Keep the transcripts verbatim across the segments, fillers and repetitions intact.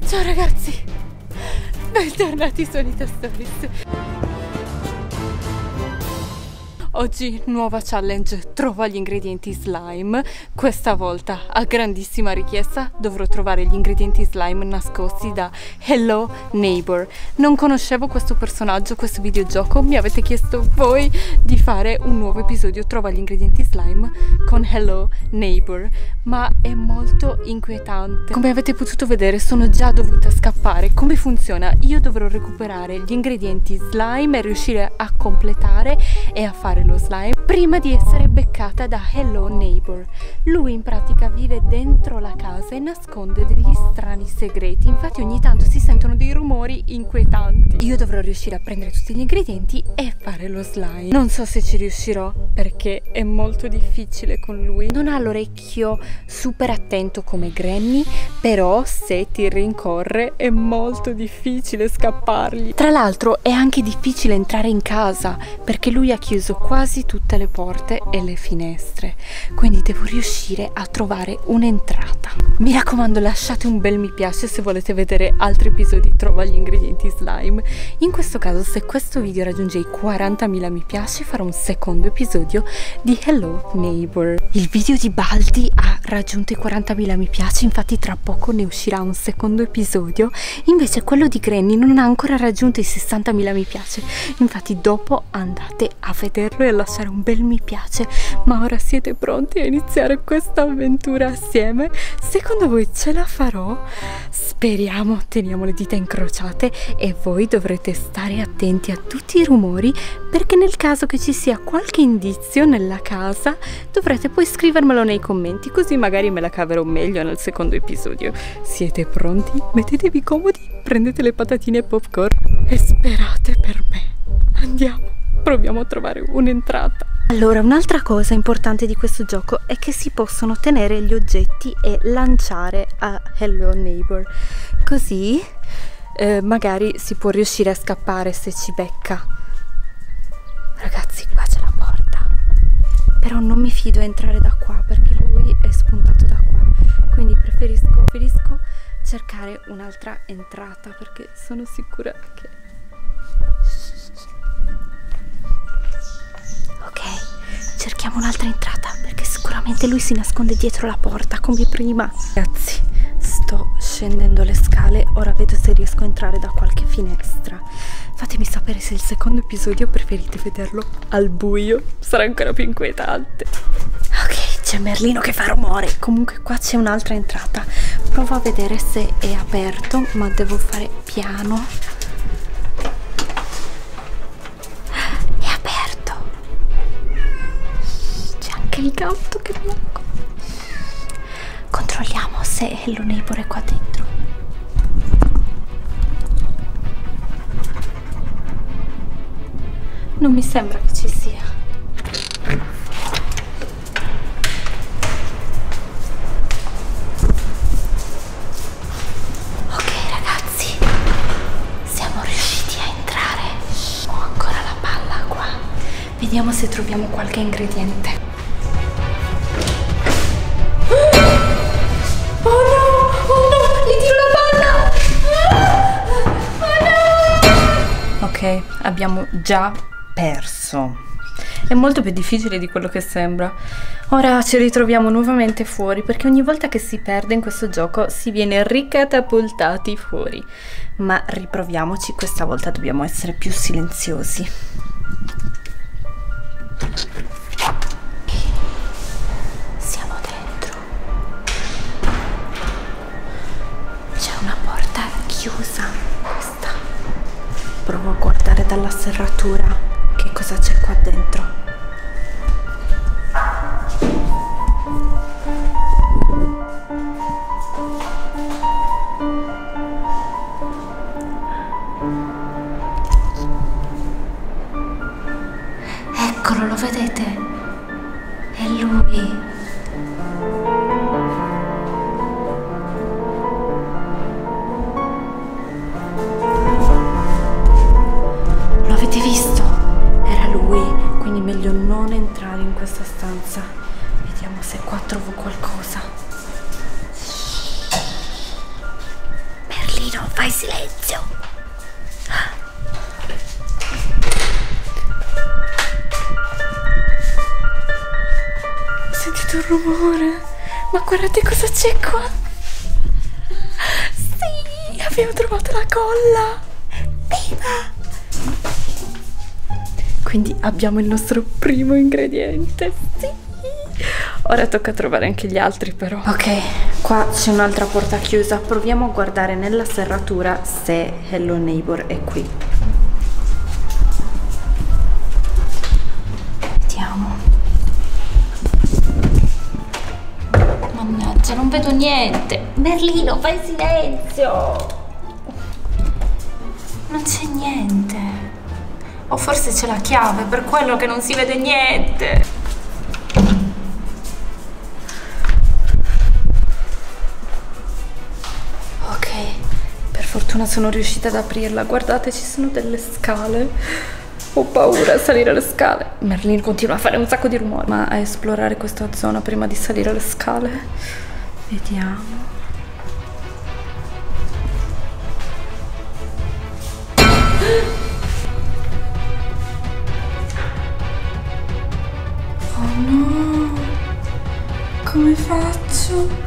Ciao ragazzi, bentornati su Anita Stories. Oggi nuova challenge, trova gli ingredienti slime. Questa volta, a grandissima richiesta, dovrò trovare gli ingredienti slime nascosti da Hello Neighbor. Non conoscevo questo personaggio, questo videogioco. Mi avete chiesto voi di fare un nuovo episodio Trova gli ingredienti slime con Hello Neighbor, ma è molto inquietante. Come avete potuto vedere, sono già dovuta scappare. Come funziona? Io dovrò recuperare gli ingredienti slime e riuscire a completare e a fare lo slime prima di essere beccata da Hello Neighbor. Lui in pratica vive dentro la casa e nasconde degli strani segreti, infatti ogni tanto si sentono dei rumori inquietanti. Io dovrò riuscire a prendere tutti gli ingredienti e fare lo slime. Non so se ci riuscirò perché è molto difficile con lui. Non ha l'orecchio super attento come Granny, però se ti rincorre è molto difficile scappargli. Tra l'altro è anche difficile entrare in casa perché lui ha chiuso quasi tutte le porte e le finestre, quindi devo riuscire a trovare un'entrata. Mi raccomando, lasciate un bel mi piace se volete vedere altri episodi Trova gli ingredienti slime. In questo caso, se questo video raggiunge i quarantamila mi piace, farò un secondo episodio di Hello Neighbor. Il video di Baldi ha raggiunto i quarantamila mi piace, infatti tra poco ne uscirà un secondo episodio. Invece quello di Granny non ha ancora raggiunto i sessantamila mi piace, infatti dopo andate a vederlo e a lasciare un bel mi piace. Ma ora siete pronti a iniziare questa avventura assieme? Secondo voi ce la farò? Speriamo, teniamo le dita incrociate e voi dovrete stare attenti a tutti i rumori, perché nel caso che ci sia qualche indizio nella casa dovrete poi scrivermelo nei commenti, così magari me la caverò meglio nel secondo episodio. Siete pronti? Mettetevi comodi, prendete le patatine e popcorn e sperate per me. Andiamo, proviamo a trovare un'entrata. Allora, un'altra cosa importante di questo gioco è che si possono tenere gli oggetti e lanciare a Hello Neighbor, così eh, magari si può riuscire a scappare se ci becca. Ragazzi, qua c'è la porta, però non mi fido a entrare da qua perché lui è spuntato da qua, quindi preferisco, preferisco cercare un'altra entrata perché sono sicura che... Ok, cerchiamo un'altra entrata perché sicuramente lui si nasconde dietro la porta come prima. Ragazzi, sto scendendo le scale, ora vedo se riesco a entrare da qualche finestra. Fatemi sapere se il secondo episodio preferite vederlo al buio, sarà ancora più inquietante. Ok, c'è Merlino che fa rumore. Comunque qua c'è un'altra entrata, provo a vedere se è aperto, ma devo fare piano. Il gatto, che bianco. Controlliamo se Hello Neighbor è qua dentro. Non mi sembra che ci sia. Ok ragazzi, siamo riusciti a entrare. Ho ancora la palla qua. Vediamo se troviamo qualche ingrediente. Ok, abbiamo già perso. È molto più difficile di quello che sembra. Ora ci ritroviamo nuovamente fuori perché ogni volta che si perde in questo gioco si viene ricatapultati fuori. Ma riproviamoci, questa volta dobbiamo essere più silenziosi. Siamo dentro. C'è una porta chiusa. Provo a guardare dalla serratura che cosa c'è qua dentro. Eccolo, lo vedete? È lui. Avete visto? Era lui, quindi meglio non entrare in questa stanza. Vediamo se qua trovo qualcosa. Merlino. fai silenzio. Ho sentito un rumore. Ma guardate cosa c'è qua. Sì, abbiamo trovato la colla. Viva! Quindi abbiamo il nostro primo ingrediente. Sì. Ora tocca trovare anche gli altri però. Ok, qua c'è un'altra porta chiusa. Proviamo a guardare nella serratura se Hello Neighbor è qui. Vediamo. Mannaggia, non vedo niente. Merlino, fai silenzio. Non c'è niente. O forse c'è la chiave, per quello che non si vede niente. Ok, per fortuna sono riuscita ad aprirla. Guardate, ci sono delle scale. Ho paura a salire le scale. Merlino continua a fare un sacco di rumore. Ma a esplorare questa zona prima di salire le scale. Vediamo. Oh no! Come faccio?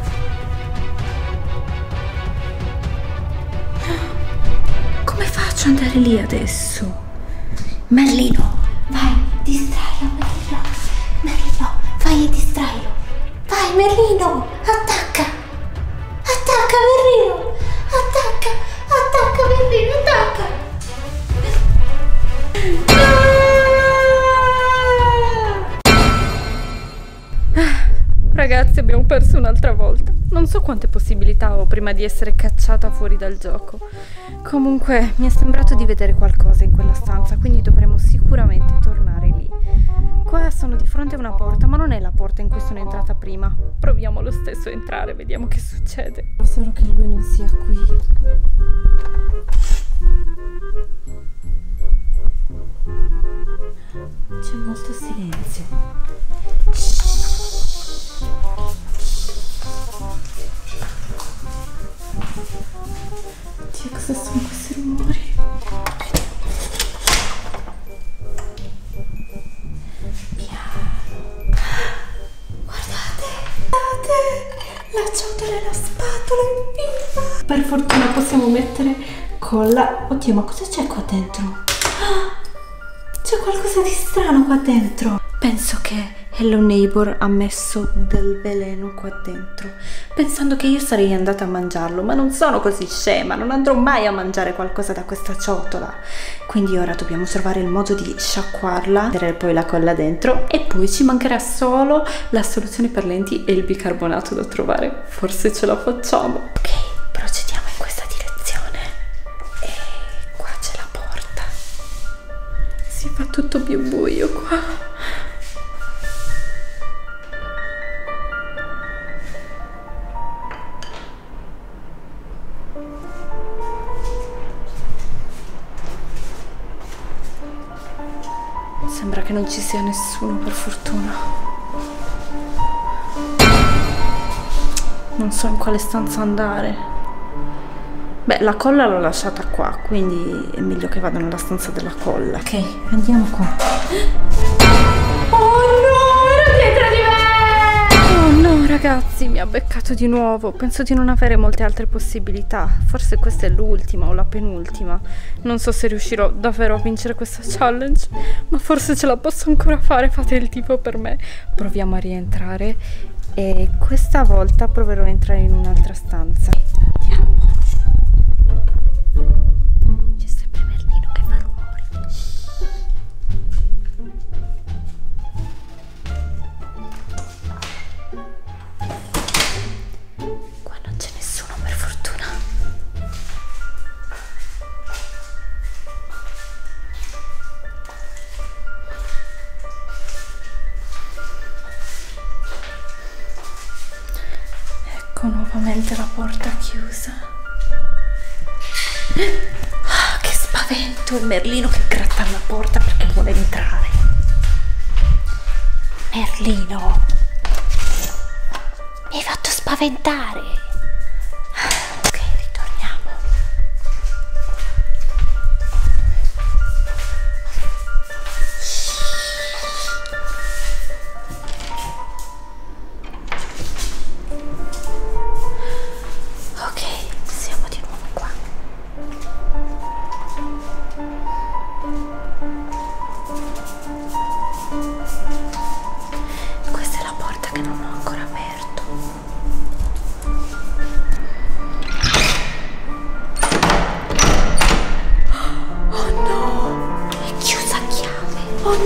Come faccio ad andare lì adesso? Merlino, vai, distrailo, Merlino. Merlino, vai e distrailo. Vai, Merlino, attacca. Attacca, Merlino. Attacca, attacca, Merlino, attacca. Ragazzi, abbiamo perso un'altra volta. Non so quante possibilità ho prima di essere cacciata fuori dal gioco. Comunque mi è sembrato di vedere qualcosa in quella stanza, quindi dovremo sicuramente tornare lì. Qua sono di fronte a una porta, ma non è la porta in cui sono entrata prima. Proviamo lo stesso a entrare, vediamo che succede. Solo che lui non sia qui. C'è molto silenzio. Dio, cosa sono questi rumori? Piano. Guardate, guardate, la ciotola e la spatola in viva. Per fortuna possiamo mettere colla. Oddio, ma cosa c'è qua dentro? C'è qualcosa di strano qua dentro. Penso che Hello Neighbor ha messo del veleno qua dentro, pensando che io sarei andata a mangiarlo, ma non sono così scema, non andrò mai a mangiare qualcosa da questa ciotola. Quindi ora dobbiamo trovare il modo di sciacquarla, mettere poi la colla dentro e poi ci mancherà solo la soluzione per lenti e il bicarbonato da trovare. Forse ce la facciamo. Ok, procediamo in questa direzione. E qua c'è la porta. Si fa tutto più buio qua. Sembra che non ci sia nessuno, per fortuna. Non so in quale stanza andare. Beh, la colla l'ho lasciata qua, quindi è meglio che vado nella stanza della colla. Ok, andiamo qua. Oh no, era dietro di me! Oh no, ragazzi, mi ha beccato di nuovo. Penso di non avere molte altre possibilità. Forse questa è l'ultima o la penultima. Non so se riuscirò davvero a vincere questa challenge, ma forse ce la posso ancora fare. Fate il tipo per me. Proviamo a rientrare e questa volta proverò a entrare in un'altra stanza. Andiamo. C'è sempre Merlino che fa rumori. Qua non c'è nessuno, per fortuna. Ecco nuovamente la porta chiusa. Ah, che spavento! È Merlino che gratta alla porta perché vuole entrare. Merlino, mi hai fatto spaventare. Ok, ritorniamo.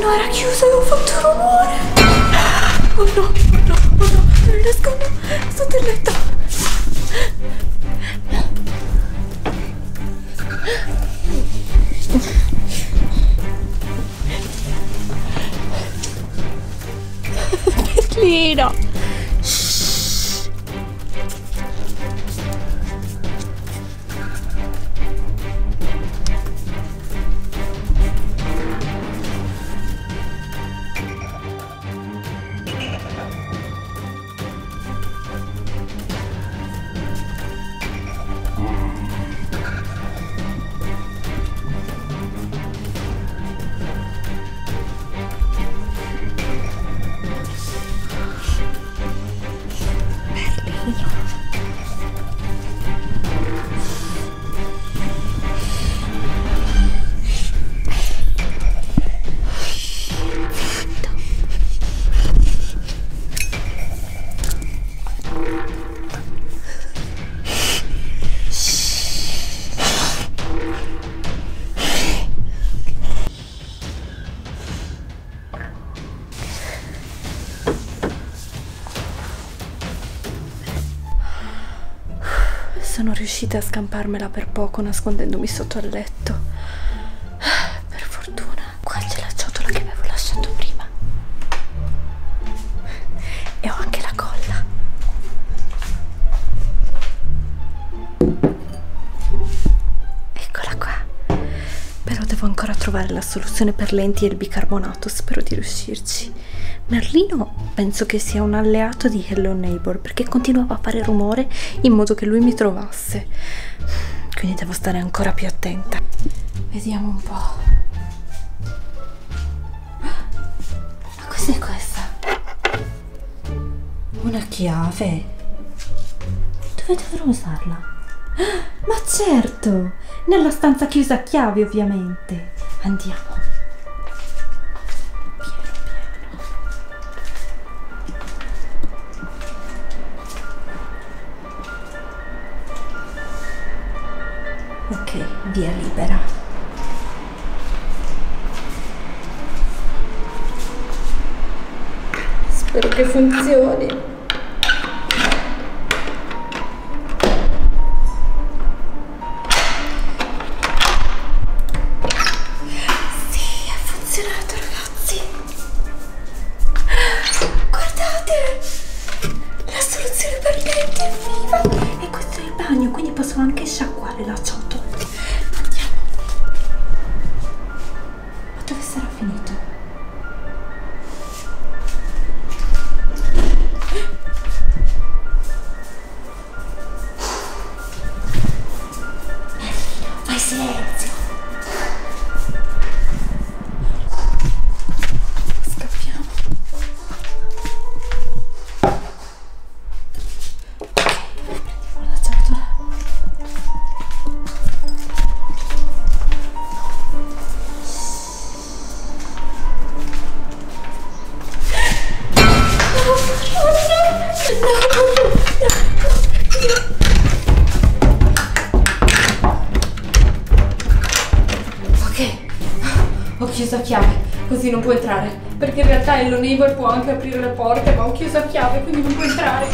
Merlino era chiuso e ho fatto rumore. Oh no, oh no, oh no, non nascondo sotto il letto. Merlino. Sono riuscita a scamparmela per poco nascondendomi sotto al letto. Per fortuna. Qua c'è la ciotola che avevo lasciato prima. E ho anche la colla. Eccola qua. Però devo ancora trovare la soluzione per lenti e il bicarbonato. Spero di riuscirci. Merlino penso che sia un alleato di Hello Neighbor perché continuava a fare rumore in modo che lui mi trovasse. Quindi devo stare ancora più attenta. Vediamo un po'. Ma cos'è questa? Una chiave. Dove dovrò usarla? Ma certo! Nella stanza chiusa a chiave, ovviamente. Andiamo. Ok, via libera. Spero che funzioni. Sì, ha funzionato, ragazzi. Guardate! La soluzione per lenti è viva! E questo è il bagno, quindi posso anche sciacquare la ciotola. Andiamo. Ma dove sarà finito? Fai silenzio. Scappiamo. Prendiamo la ciotola. Ok, ho chiuso a chiave, così non può entrare, perché in realtà Hello Neighbor può anche aprire le porte, ma ho chiuso a chiave, quindi non può entrare.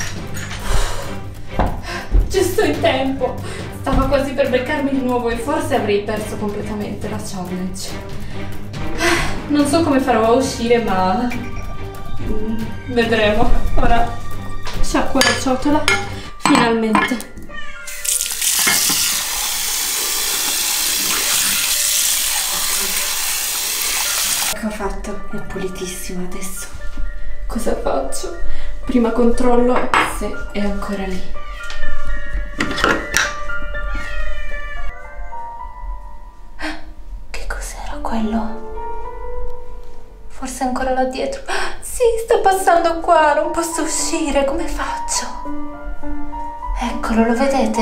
Giusto in tempo, stava quasi per beccarmi di nuovo e forse avrei perso completamente la challenge. Non so come farò a uscire, ma vedremo. Ora sciacquo la ciotola, finalmente. Ecco fatto, è pulitissimo adesso. Cosa faccio? Prima controllo se è ancora lì. Che cos'era quello? Forse ancora là dietro. Sì, sta passando qua, non posso uscire, come faccio? Eccolo, lo vedete?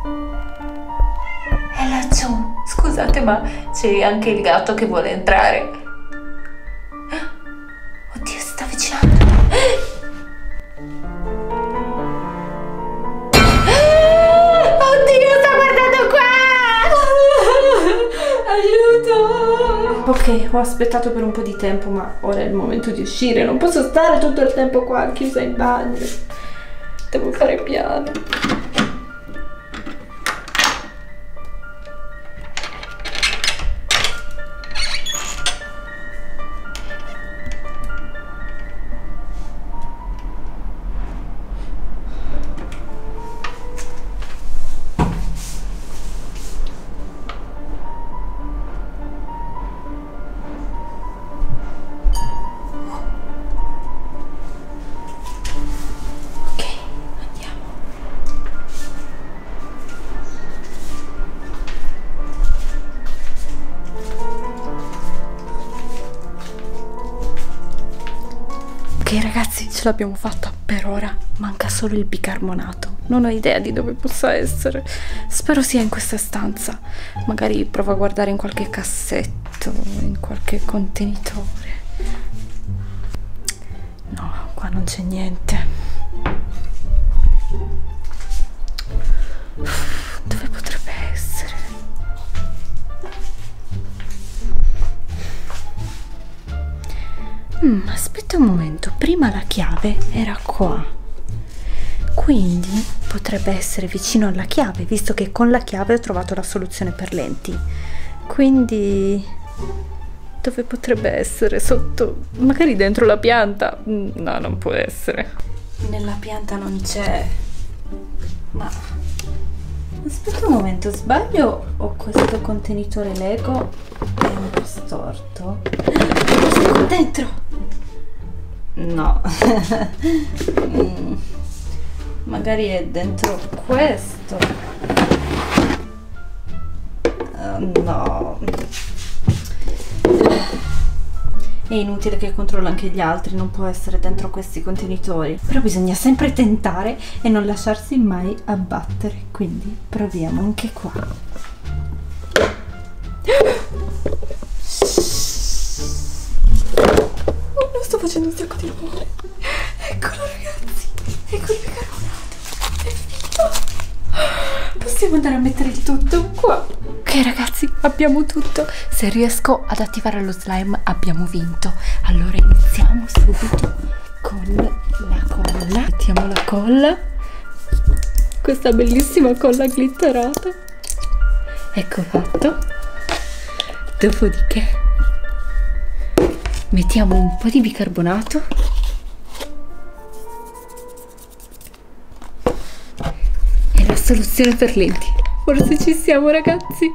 È laggiù. Scusate, ma c'è anche il gatto che vuole entrare. Oddio, si sta avvicinando. Oddio, sta guardando qua! Aiuto! Ok, ho aspettato per un po' di tempo, ma ora è il momento di uscire. Non posso stare tutto il tempo qua chiusa in bagno. Devo fare piano. Ok ragazzi, ce l'abbiamo fatta per ora, manca solo il bicarbonato. Non ho idea di dove possa essere. Spero sia in questa stanza. Magari provo a guardare in qualche cassetto, in qualche contenitore. No, qua non c'è niente. Dove potrebbe essere? Mm, aspetta un momento, prima la chiave era qua, quindi potrebbe essere vicino alla chiave, visto che con la chiave ho trovato la soluzione per lenti. Quindi dove potrebbe essere? Sotto, magari dentro la pianta? No, non può essere. Nella pianta non c'è. Ma aspetta un momento, sbaglio o questo contenitore Lego è un po' storto? Cosa c'è dentro? No. mm. Magari è dentro questo. Uh, no. È inutile che controllo anche gli altri, non può essere dentro questi contenitori. Però bisogna sempre tentare e non lasciarsi mai abbattere. Quindi proviamo anche qua. Oh, no, sto facendo un sacco di rumore. Eccolo ragazzi, ecco il bicarbonato. È finito. Possiamo andare a mettere il tutto qua. Ok ragazzi, abbiamo tutto. Se riesco ad attivare lo slime abbiamo vinto. Allora iniziamo subito con la colla. Mettiamo la colla, questa bellissima colla glitterata. Ecco fatto. Dopodiché mettiamo un po' di bicarbonato e la soluzione per lenti. Forse ci siamo ragazzi.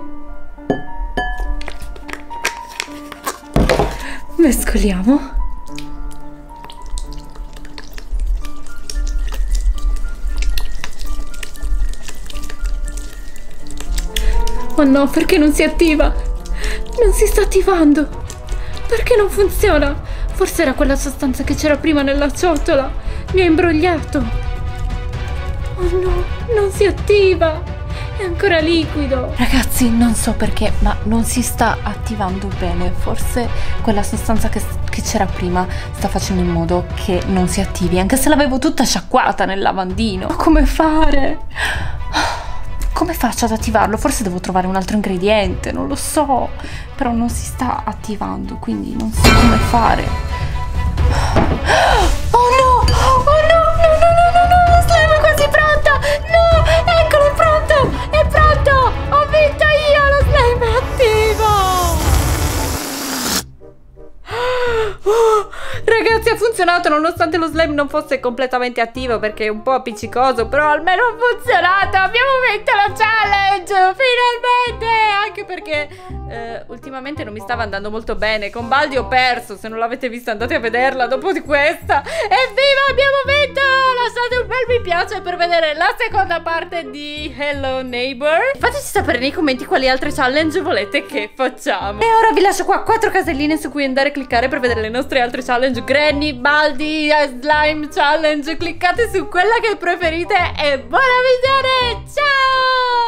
Mescoliamo. Oh no, perché non si attiva? Non si sta attivando. Perché non funziona? Forse era quella sostanza che c'era prima nella ciotola. Mi ha imbrogliato. Oh no, non si attiva. È ancora liquido. Ragazzi, non so perché, ma non si sta attivando bene. Forse quella sostanza che, che c'era prima sta facendo in modo che non si attivi, anche se l'avevo tutta sciacquata nel lavandino. Ma come fare? Come faccio ad attivarlo? Forse devo trovare un altro ingrediente, non lo so. Però non si sta attivando, quindi non so come fare. Oh no! Oh no! No, no, no, no, no! Lo slime è quasi pronto! No! Eccolo, è pronto! È pronto! Ho vinto io! Lo slime è attivo! Oh, ragazzi, ha funzionato nonostante lo slime non fosse completamente attivo perché è un po' appiccicoso, però almeno ha funzionato. Abbiamo vinto la challenge finalmente, anche perché eh, ultimamente non mi stava andando molto bene. Con Baldi ho perso, se non l'avete vista andate a vederla dopo di questa. Evviva, abbiamo vinto! Lasciate un bel mi piace per vedere la seconda parte di Hello Neighbor. Fateci sapere nei commenti quali altre challenge volete che facciamo. E ora vi lascio qua quattro caselline su cui andare a cliccare per vedere le nostre altre challenge. Granny, Baldi, Slime Challenge. Cliccate su quella che preferite e buona visione. Ciao!